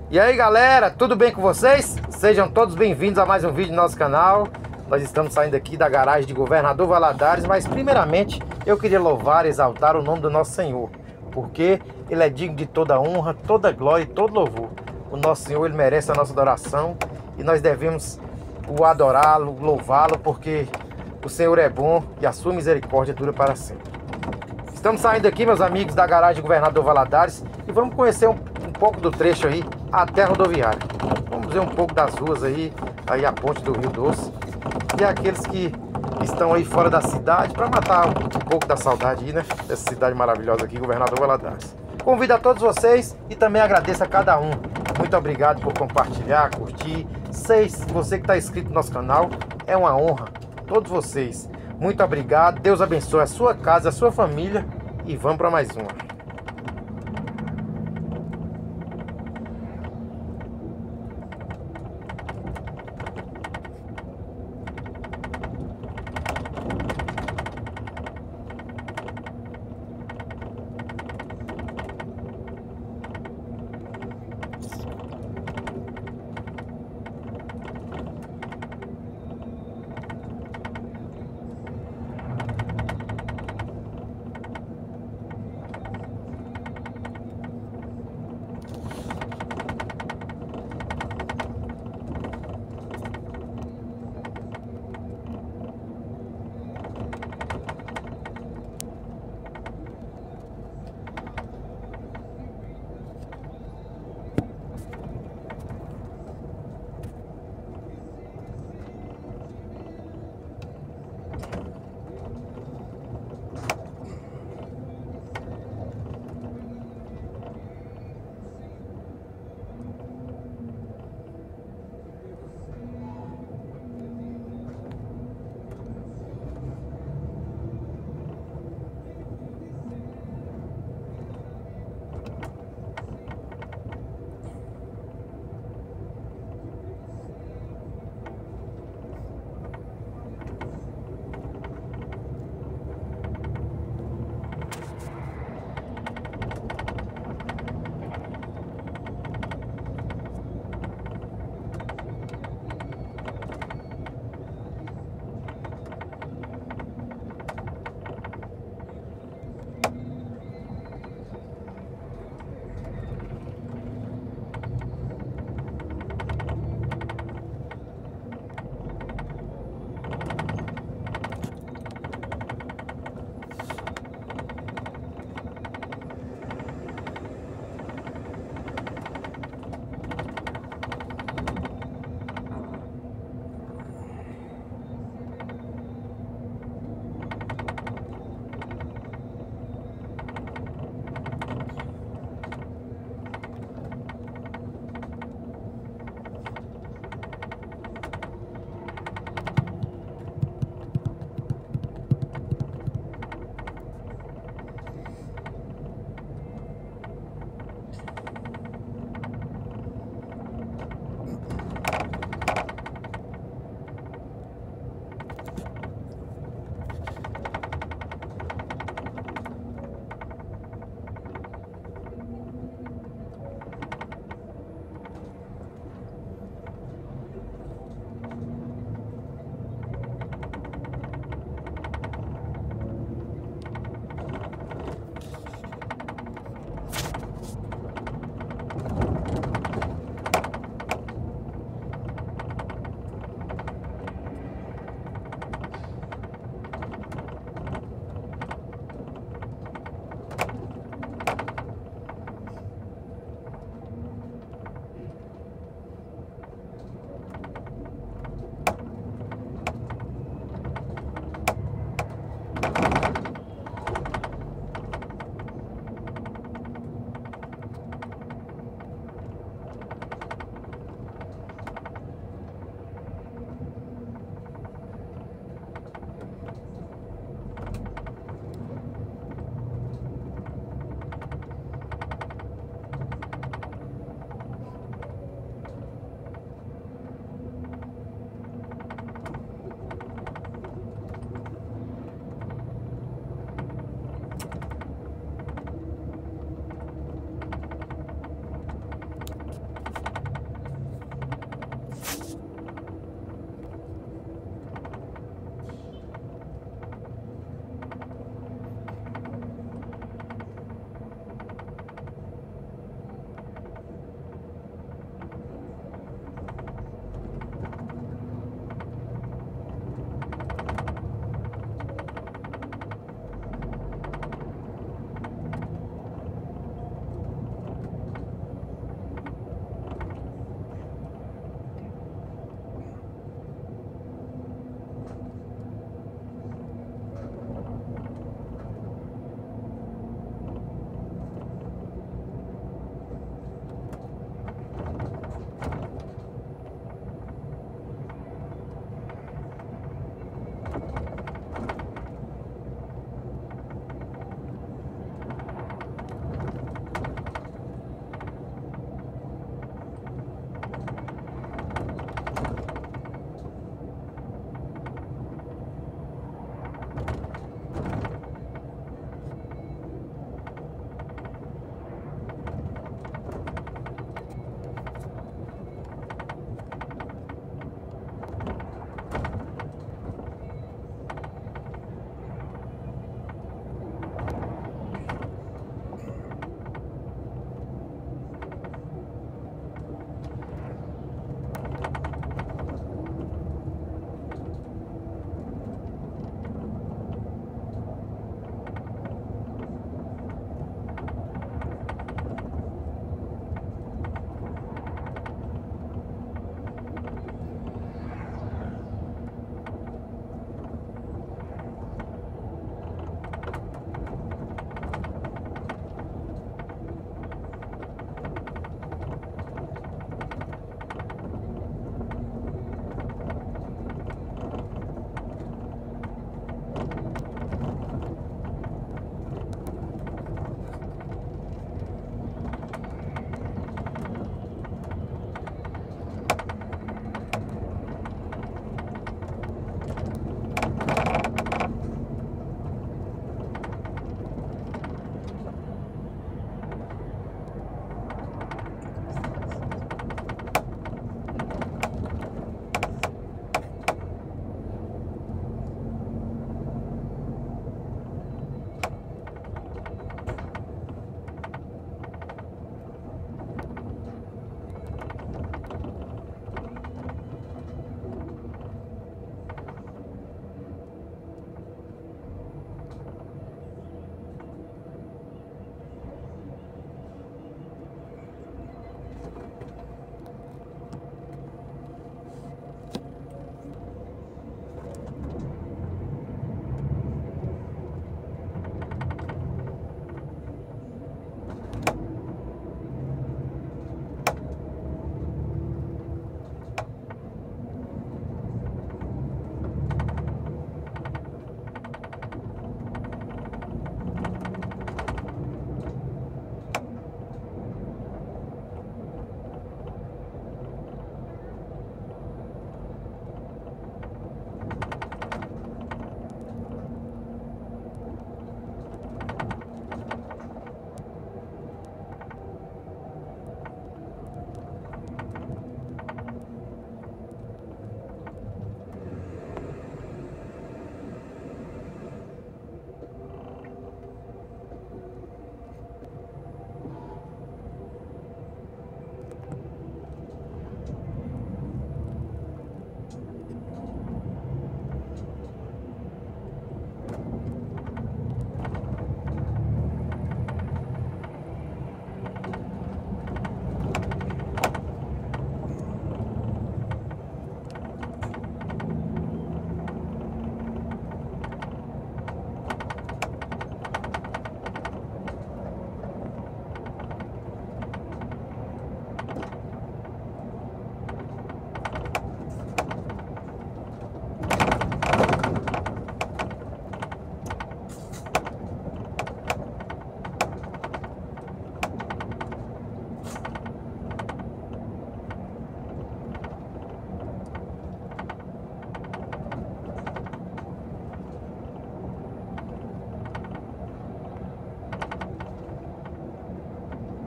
E aí galera, tudo bem com vocês? Sejam todos bem-vindos a mais um vídeo do nosso canal. Nós estamos saindo aqui da garagem de Governador Valadares, mas primeiramente eu queria louvar e exaltar o nome do nosso Senhor, porque Ele é digno de toda honra, toda glória e todo louvor. O nosso Senhor, Ele merece a nossa adoração e nós devemos o adorá-lo, louvá-lo, porque o Senhor é bom e a sua misericórdia dura para sempre. Estamos saindo aqui, meus amigos, da garagem de Governador Valadares e vamos conhecer um pouco do trecho aí até a rodoviária. Vamos ver um pouco das ruas aí a ponte do Rio Doce e aqueles que estão aí fora da cidade para matar um pouco da saudade aí, né? Dessa cidade maravilhosa aqui, Governador Valadares. Convido a todos vocês e também agradeço a cada um. Muito obrigado por compartilhar, curtir. Você que está inscrito no nosso canal, é uma honra. Todos vocês. Muito obrigado. Deus abençoe a sua casa, a sua família. E vamos para mais uma.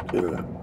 É.